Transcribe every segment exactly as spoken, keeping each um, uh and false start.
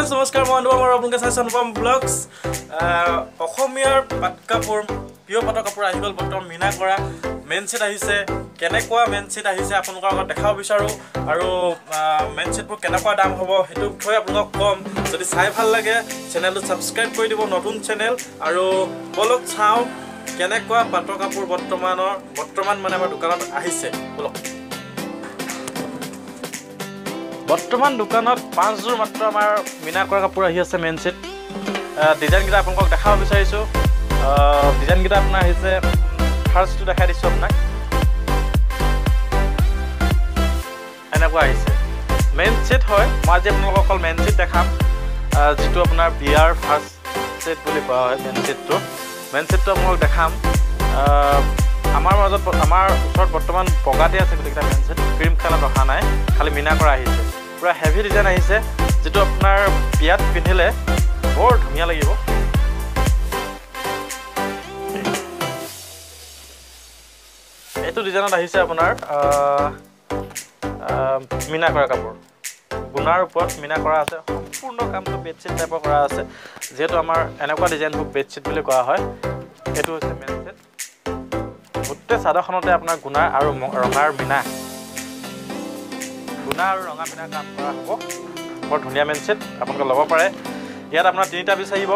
friends, namaskar. Moi Anupam aru apnaloke saise Anupam vlogs. Okhomiyar pat kapur, pure pator kapur ahi gol botom mina kora main set ahise. Kenekwa main set ahise apnalokor agot dekhaw bicharu aru main set pur kenekwa dam hobo hetu khoi apnalok kom. Jodi sai bhal lage channel to subscribe kori dibo notun channel aru bolok chao kenekwa pator kapur bottomanor bottoman mane amar dukanot ahise bolok. বর্তমান দোকানত পাঁচ জোৰ মাত্ৰ আমাৰ মিনা কৰা কাপোৰ আহি আছে মেইন সেট ডিজাইন গিটা আপোনাক দেখাব বিচাৰিছো ডিজাইন গিটা আপোনাৰ আহিছে ফাৰ্স্ট টু দেখাই দিছো আপোনাক এনেকুৱা আহিছে মেইন সেট হয় মই আজি আপোনাক অকল মেইন সেট দেখাম যেটো আপোনাৰ বিয়াৰ ফাৰ্স্ট সেট বুলি কোৱা হয় মেইন সেটটো মেইন সেটটো আপোনাক দেখাম আমাৰ মাজত আমাৰ ওচৰত বৰ্তমান বগাতে আছে গতিকে মেইন সেট ক্ৰীম কালাৰ ৰখা নাই খালি মিনা কৰা আহিছে পুৰা হেভি ডিজাইন আহিছে যেটো আপোনাৰ বিয়াত পিন্ধিলে বৰ ধুনীয়া লাগিব এটো ডিজাইনত আহিছে আপোনাৰ মিনা কৰা কাপোৰ গুণাৰ ওপৰত মিনা কৰা আছে সম্পূৰ্ণ কামটো বেডশিট টাইপৰ কৰা আছে যেটো আমাৰ এনেকুৱা ডিজাইনটো বেডশিট বুলি কোৱা হয় এটো হৈছে মেইন সেট গোটে সাধাৰণতে আপোনাৰ গুণা আৰু ৰঙাৰ মিনা গুণা আৰু ৰঙা মিনা কাম কৰা হ'ব বৰ ধুনীয়া মেইন সেট আপোনালোকে ল'ব পাৰে ইয়াত আপোনাৰ তিনিটা পিছ আহিব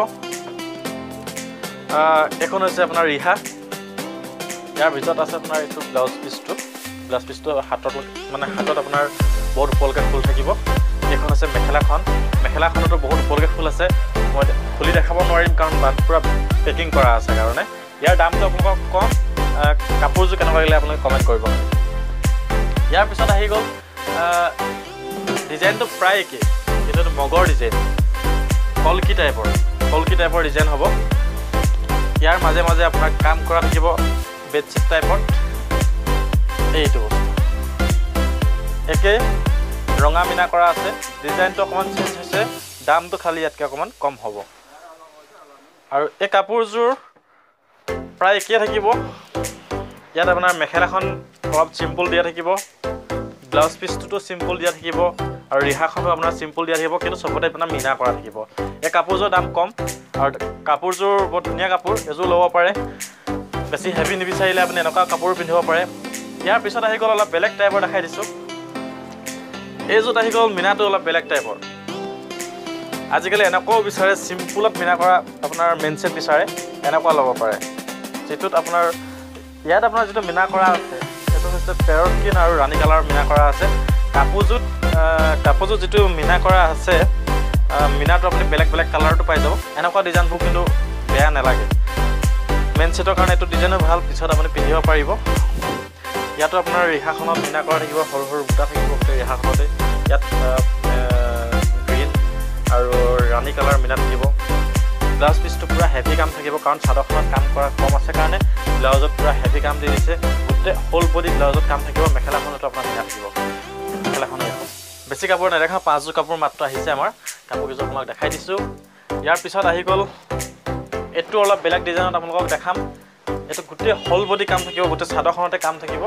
এখন হৈছে আপোনাৰ ৰিহা ইয়াৰ ভিতৰত আছে আপোনাৰ এইটো ব্লাউজ পিছটো ব্লাউজ পিছটো হাতত মানে হাতত আপোনাৰ বহুত উপলকে ফুল থাকিব এখন আছে মেখেলাখন মেখেলাখনতো বহুত উপলকে ফুল আছে মই খুলি দেখাব নোৱাৰিম কাৰণ পুৰা পেকিং কৰা আছে কাৰণে ইয়াৰ দামটো আপোনালোকক কম কাপোৰজো কেনেকুৱা লাগিলে আপোনালোকে কমেন্ট কৰিব ইয়াৰ পিছত আহি গ'ল ডিজাইনটো প্ৰায় কি কিন্তু মগৰ ডিজাইন কলকি টাইপৰ কলকি টাইপৰ ডিজাইন হ'ব ইয়াৰ মাজে মাজে আপোনাৰ কাম কৰা থাকিব বেডশিট টাইপৰ এইটো একে ৰঙা মিনা কৰা আছে ডিজাইনটো অকমান চেঞ্জ হৈছে দামটো খালি ইয়াতকৈ অকমান কম হ'ব আৰু এই কাপোৰজোৰ প্ৰায় একে থাকিব ইয়াত আপোনাৰ মেখেলাখন অলপ সিম্পল দিয়া থাকিব ব্লাউজ পিছটো সিম্পল দিয়া থাকিব আৰু ৰিহাখনো আপোনাৰ সিম্পল দিয়া থাকিব কিন্তু সবতে আপোনাৰ মিনা কৰা থাকিব এই কাপোৰজোৰ দাম কম আৰু কাপোৰজোৰ বহুত ধুনীয়া কাপোৰ এজো ল'ব পাৰে বেছি হেভি নিবিচাৰিলে আপুনি এনেকুৱা কাপোৰ পিন্ধিব পাৰে ইয়াৰ পিছত আহি গ'ল অলপ বেলেগ টাইপৰ দেখাই দিছো এইজোত আহি গ'ল মিনাটো অলপ বেলেগ টাইপৰ আজিকালি এনেকুৱাও বিচাৰে সিম্পলত মিনা কৰা আপোনাৰ মেইন সেট বিচাৰে এনেকুৱা ল'ব পাৰে যেটোত আপোনাৰ ইয়াত আপোনাৰ যেটো মিনা কৰা আছে এটো হৈছে পেৰট গ্ৰীণ আৰু ৰাণী কালাৰ মিনা কৰা আছে কাপোৰজুত কাপোৰজুত যেটো মিনা কৰা আছে মিনাটো আপুনি বেলেগ বেলেগ কালাৰটো পাই যাব এনেকুৱা ডিজাইনবোৰ কিন্তু বেয়া নালাগে মেইন সেটৰ কাৰণে এটো ডিজাইনো ভাল পিছত আপুনি পিন্ধিব পাৰিব ইয়াতো আপোনাৰ ৰিহাখনত মিনা কৰা থাকিব সৰু সৰু বুটা থাকিব ৰিহাখনতে ইয়াত গ্ৰীণ আৰু ৰাণী কালাৰ মিনা থাকিব ব্লাউজ পিছটো পুৰা হেভি কাম থাকিব কাৰণ চাদৰখনত কাম কৰা কম আছে কাৰণে ব্লাউজত পুৰা হেভি কাম দি দিছে গোটে হোল বডি ব্লাউজত কাম থাকিব মেখেলাখনতো আপোনাৰ মিনা থাকিব মেখেলাখন এখন বেছি কাপোৰ নেদেখা পাঁচযোৰ কাপোৰ মাত্ৰ আহিছে আমাৰ কাপোৰকেইযোৰ আপোনাক দেখাই দিছোঁ ইয়াৰ পিছত আহি গ'ল এইটো অলপ বেলেগ ডিজাইনত আপোনালোকক দেখাম এইটো গোটেই হোল বডি কাম থাকিব গোটেই চাদৰখনতে কাম থাকিব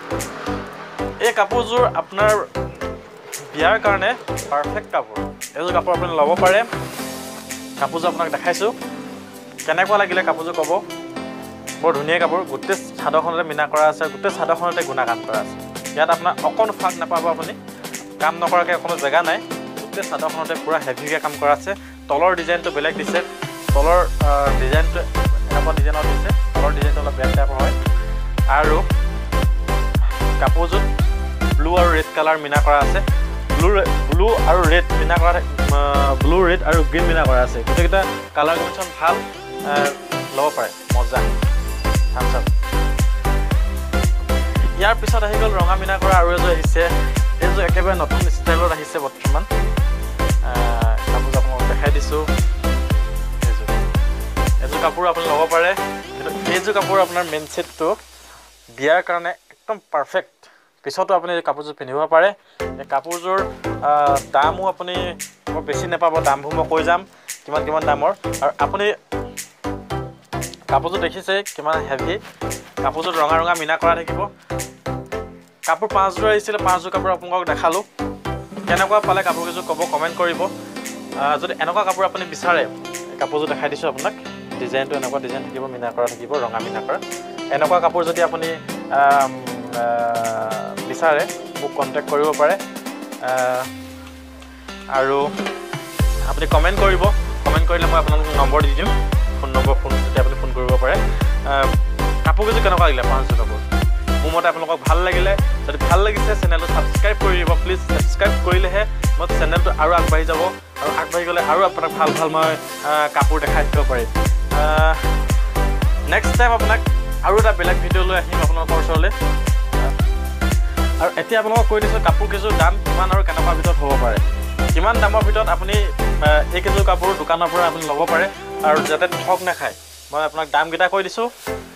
এই কাপোৰযোৰ আপোনাৰ বিয়াৰ কাৰণে পাৰফেক্ট কাপোৰ এইযোৰ কাপোৰ আপুনি ল'ব পাৰে কাপোৰযোৰ আপোনাক দেখাইছো কেনেকুৱা লাগিলে কাপোৰযোৰ ক'ব বৰ ধুনীয়া কাপোৰ গোটেই চাদৰখনতে মিনা কৰা আছে গোটেই চাদৰখনতে গুণা কাম কৰা আছে ইয়াত আপোনাৰ অকণ ফাক নাপাব আপুনি কাম নকৰাকৈ কোনো জেগা নাই গোটেই চাদৰখনতে পুৰা হেভিকৈ কাম কৰা আছে তলৰ ডিজাইনটো বেলেগ দিছে তলৰ ডিজাইনটো এনেকুৱা ডিজাইনত দিছে তলৰ ডিজাইনটো অলপ বেলেগ টাইপৰ হয় আৰু কাপোৰযোৰ ব্লু আৰু ৰেড কালাৰ মিনা কৰা আছে ব্লু ব্লু আৰু ৰেড মিনা কৰা ব্লু ৰেড আৰু গ্ৰীণ মিনা কৰা আছে গোটেইকেইটা কালাৰ কম্বিনেশ্যন ভাল ল'ব পাৰে মজা থামছ আপ ইয়াৰ পিছত আহি গ'ল ৰঙা মিনা কৰা আৰু এযোৰ আহিছে এইযোৰ একেবাৰে নতুন ষ্টাইলত আহিছে বৰ্তমান কাপোৰ আপোনাক দেখাই দিছোঁ এইযোৰ এইযোৰ কাপোৰ আপুনি ল'ব পাৰে কিন্তু এইযোৰ কাপোৰ আপোনাৰ মেইন সেটটো বিয়াৰ কাৰণে একদম পাৰফেক্ট পিছতো আপুনি এই কাপোৰযোৰ পিন্ধিব পাৰে এই কাপোৰযোৰ দামো আপুনি বৰ বেছি নাপাব দামবোৰ মই কৈ যাম কিমান কিমান দামৰ আৰু আপুনি কাপোৰযোৰ দেখিছে কিমান হেভি কাপোৰযোৰ ৰঙা ৰঙা মিনা কৰা থাকিব কাপোৰ পাঁচযোৰ আহিছিল পাঁচযোৰ কাপোৰ আপোনাক দেখালোঁ কেনেকুৱা পালে কাপোৰকেইযোৰ ক'ব কমেণ্ট কৰিব যদি এনেকুৱা কাপোৰ আপুনি বিচাৰে কাপোৰযোৰ দেখাই দিছোঁ আপোনাক ডিজাইনটো এনেকুৱা ডিজাইন থাকিব মিনা কৰা থাকিব ৰঙা মিনা কৰা এনেকুৱা কাপোৰ যদি আপুনি বিচাৰে মোক কণ্টেক্ট কৰিব পাৰে আৰু আপুনি কমেণ্ট কৰিব কমেণ্ট কৰিলে মই আপোনালোকক নম্বৰ দি দিম ফোন নম্বৰ ফোন যদি আপুনি ফোন কৰিব পাৰে কাপোৰকেইযোৰ কেনেকুৱা লাগিলে পাঁচযোৰ কাপোৰ মোৰ মতে আপোনালোকক ভাল লাগিলে যদি ভাল লাগিছে চেনেলটো ছাবস্ক্ৰাইব কৰি দিব প্লিজ ছাবস্ক্ৰাইব কৰিলেহে মই চেনেলটো আৰু আগবাঢ়ি যাব আৰু আগবাঢ়ি গ'লে আৰু আপোনাক ভাল ভাল মই কাপোৰ দেখাই দিব পাৰিম নেক্সট টাইম আপোনাক আৰু এটা বেলেগ ভিডিঅ' লৈ আহিম আপোনালোকৰ ওচৰলৈ আৰু এতিয়া আপোনালোকক কৈ দিছোঁ কাপোৰকেইযোৰ দাম কিমান আৰু কেনেকুৱা ভিতৰত হ'ব পাৰে কিমান দামৰ ভিতৰত আপুনি এইকেইযোৰ কাপোৰ দোকানৰ পৰা আপুনি ল'ব পাৰে আৰু যাতে ঠগ নাখায় মই আপোনাক দামকেইটা কৈ দিছোঁ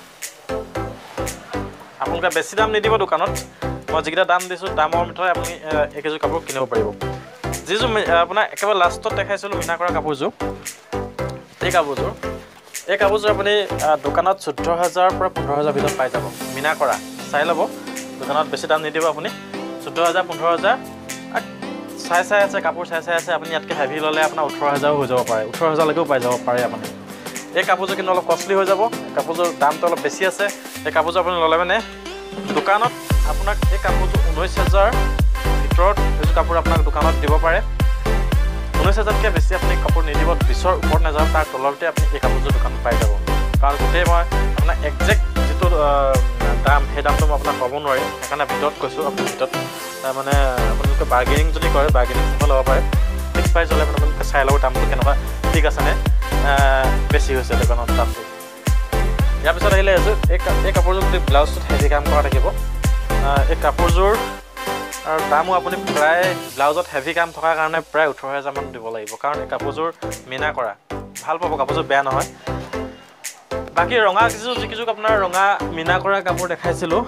আপোনালোকে বেছি দাম নিদিব দোকানত মই যিকেইটা দাম দিছোঁ দামৰ ভিতৰত আপুনি এইকেইযোৰ কাপোৰ কিনিব পাৰিব যিযোৰ আপোনাৰ একেবাৰে লাষ্টত দেখাইছিলোঁ মিনা কৰা কাপোৰযোৰ এই কাপোৰযোৰ এই কাপোৰযোৰ আপুনি দোকানত চৈধ্য হাজাৰৰ পৰা পোন্ধৰ হাজাৰ ভিতৰত পাই যাব মিনা কৰা চাই ল'ব দোকানত বেছি দাম নিদিব আপুনি চৈধ্য হাজাৰ পোন্ধৰ হাজাৰ চাই চাই আছে কাপোৰ চাই চাই আছে আপুনি ইয়াতকৈ হেভি ল'লে আপোনাৰ ওঠৰ হাজাৰো হৈ যাব পাৰে ওঠৰ হাজাৰলৈকেও পাই যাব পাৰে আপুনি এই কাপোৰযোৰ কিন্তু অলপ কষ্টলি হৈ যাব কাপোৰযোৰ দামটো অলপ বেছি আছে এই কাপোৰযোৰ আপুনি ল'লে মানে দোকানত আপোনাক এই কাপোৰযোৰ ঊনৈছ হাজাৰ ভিতৰত এইযোৰ কাপোৰ আপোনাক দোকানত দিব পাৰে ঊনৈছ হাজাৰতকৈ বেছি আপুনি কাপোৰ নিদিব বিছৰ ওপৰত নাযাব তাৰ তলতে আপুনি এই কাপোৰযোৰ দোকানত পাই যাব কাৰণ গোটেই মই আপোনাক একজেক্ট যিটো দাম সেই দামটো মই আপোনাক ক'ব নোৱাৰিম সেইকাৰণে ভিতৰত কৈছোঁ আপুনি ভিতৰত মানে আপোনালোকে বাৰ্গেনিং যদি কৰে বাৰ্গেনিং ল'ব পাৰে ফিক্স প্ৰাইচ হ'লে মানে আপোনালোকে চাই ল'ব দামটো কেনেকুৱা ঠিক আছেনে বেছি হৈছে দোকানত দামটো ইয়াৰ পিছত আহিলে আছোঁ এই এই কাপোৰযোৰ যদি ব্লাউজটোত হেভি কাম কৰা থাকিব এই কাপোৰযোৰ আৰু দামো আপুনি প্ৰায় ব্লাউজত হেভি কাম থকাৰ কাৰণে প্ৰায় ওঠৰ হাজাৰমান দিব লাগিব কাৰণ এই কাপোৰযোৰ মিনা কৰা ভাল পাব কাপোৰযোৰ বেয়া নহয় বাকী ৰঙা কিছু যিকেইযোৰ আপোনাৰ ৰঙা মিনা কৰা কাপোৰ দেখাইছিলোঁ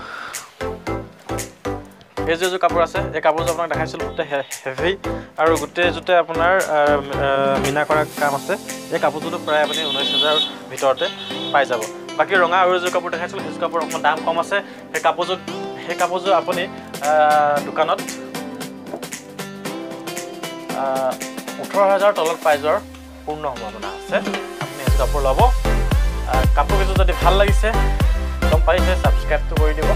এই যিযোৰ কাপোৰ আছে এই কাপোৰযোৰ আপোনাক দেখাইছিলোঁ গোটেই হেভি আৰু গোটেইযোৰতে আপোনাৰ মিনা কৰা কাম আছে এই কাপোৰযোৰটো প্ৰায় আপুনি ঊনৈছ হাজাৰ ভিতৰতে পাই যাব বাকী ৰঙা আৰু এযোৰ কাপোৰ দেখাইছিলোঁ সেইযোৰ কাপোৰ অকণমান দাম কম আছে সেই কাপোৰযোৰ সেই কাপোৰযোৰ আপুনি দোকানত ওঠৰ হাজাৰ তলত পাই যোৱাৰ পূৰ্ণ সম্ভাৱনা আছে আপুনি সেইটো কাপোৰ ল'ব কাপোৰকেইযোৰ যদি ভাল লাগিছে গম পাইছে ছাবস্ক্ৰাইবটো কৰি দিব